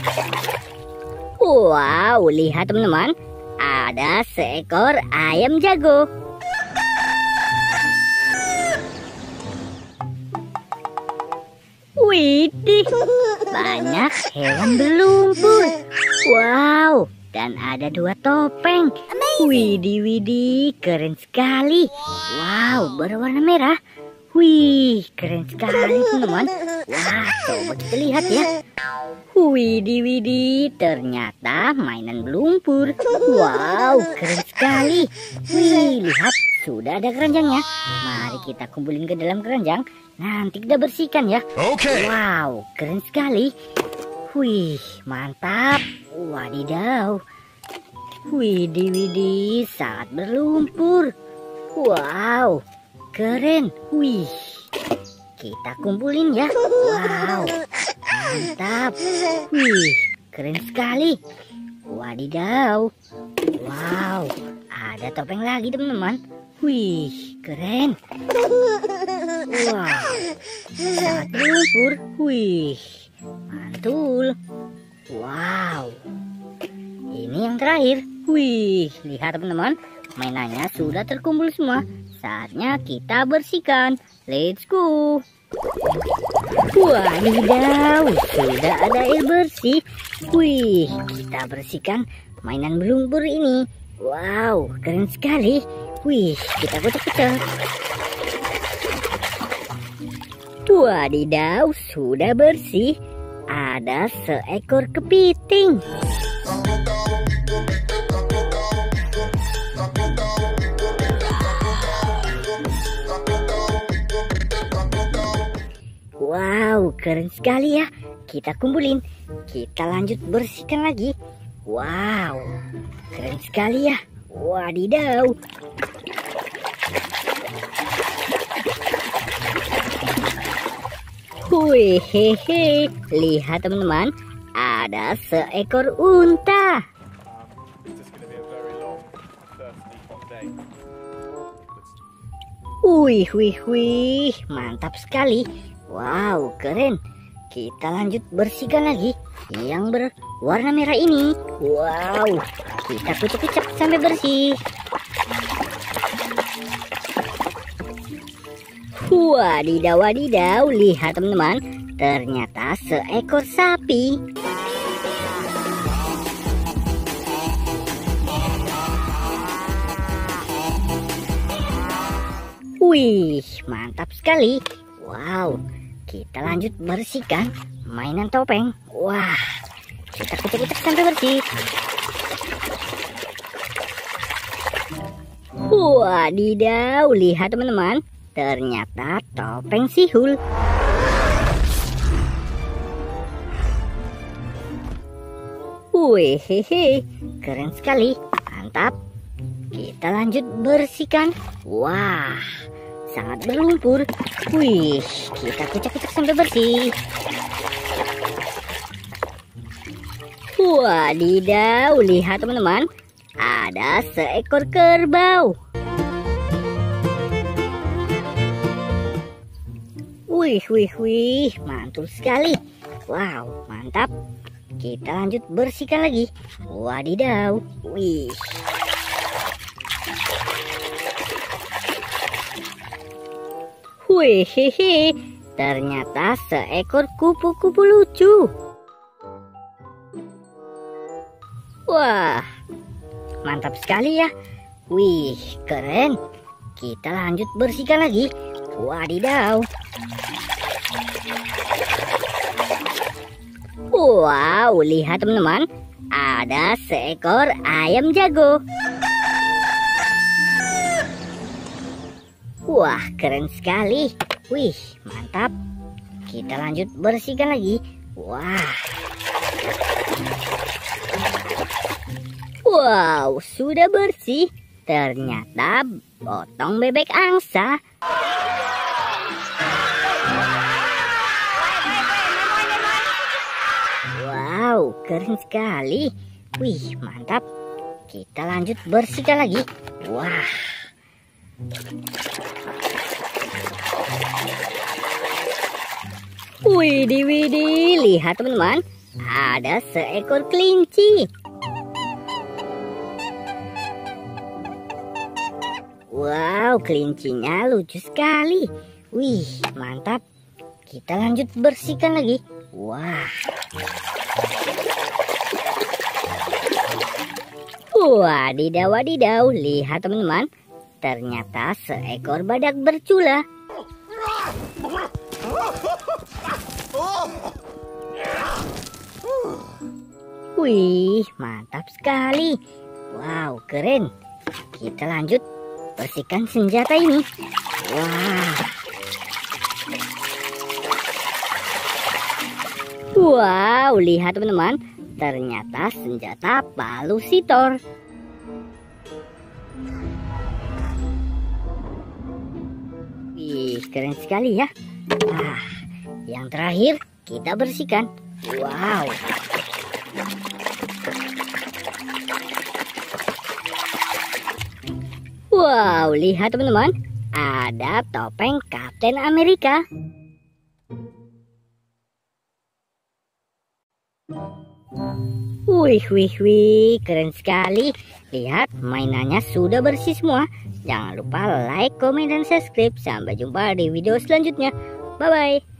Wow, lihat teman-teman, ada seekor ayam jago. Widih, banyak hewan berlumpur. Wow, dan ada 2 topeng. Widih, keren sekali. Wow, berwarna merah. Wih, keren sekali teman-teman. Wah, coba kita lihat ya. Widih, ternyata mainan berlumpur. Wow, keren sekali. Wih, lihat, sudah ada keranjangnya. Mari kita kumpulin ke dalam keranjang. Nanti kita bersihkan ya. Oke. Wow, keren sekali. Wih, mantap. Wadidaw. Widih, sangat berlumpur. Wow, keren. Wih, kita kumpulin ya. Wow, mantap. Wih, keren sekali. Wadidaw. Wow, ada topeng lagi teman-teman. Wih, keren. Wow, sangat berlumpur. Wih, mantul. Wow, ini yang terakhir. Wih, lihat teman-teman, mainannya sudah terkumpul semua. Saatnya kita bersihkan. Let's go. Wadidaw, sudah ada air bersih. Wih, kita bersihkan mainan berlumpur ini. Wow, keren sekali. Wih, kita kucek-kucek. Wadidaw, sudah bersih. Ada seekor kepiting. Wow, keren sekali ya. Kita kumpulin. Kita lanjut bersihkan lagi. Wow, keren sekali ya. Wadidaw. Wih, hehe. Lihat teman-teman, ada seekor unta. Wih, mantap sekali. Wow, keren. Kita lanjut bersihkan lagi yang berwarna merah ini. Wow, kita kucek-kucek sampai bersih. Wadidaw, lihat teman-teman, ternyata seekor sapi. Wih, mantap sekali. Wow, kita lanjut bersihkan mainan topeng. Wah, kita kucek-kucek sampai bersih. Wadidaw, lihat teman-teman, ternyata topeng sihul. Wih, hehe, keren sekali, mantap. Kita lanjut bersihkan. Wah, sangat berlumpur. Wih, kita kucek-kucek sampai bersih. Wadidaw, lihat teman-teman, ada seekor kerbau. Wih, mantul sekali. Wow, mantap. Kita lanjut bersihkan lagi. Wadidaw, wih. Wih, hehe, ternyata seekor kupu-kupu lucu. Wah, mantap sekali ya. Wih, keren. Kita lanjut bersihkan lagi. Wadidaw. Wow, lihat teman-teman, ada seekor ayam jago. Wah, keren sekali. Wih, mantap. Kita lanjut bersihkan lagi. Wah. Wow, sudah bersih. Ternyata potong bebek angsa. Wow, keren sekali. Wih, mantap. Kita lanjut bersihkan lagi. Wah. Widih, lihat teman-teman, ada seekor kelinci. Wow, kelincinya lucu sekali. Wih, mantap. Kita lanjut bersihkan lagi. Wah. Wadidaw, wadidaw. Lihat teman-teman. Ternyata seekor badak bercula. Wih, mantap sekali. Wow, keren. Kita lanjut bersihkan senjata ini. Wah. Wow, lihat teman-teman. Ternyata senjata palusitor. Wih, keren sekali ya. Nah, yang terakhir kita bersihkan. Wow. Wow, lihat teman-teman. Ada topeng Kapten Amerika. Wih, keren sekali. Lihat, mainannya sudah bersih semua. Jangan lupa like, komen, dan subscribe. Sampai jumpa di video selanjutnya. Bye-bye.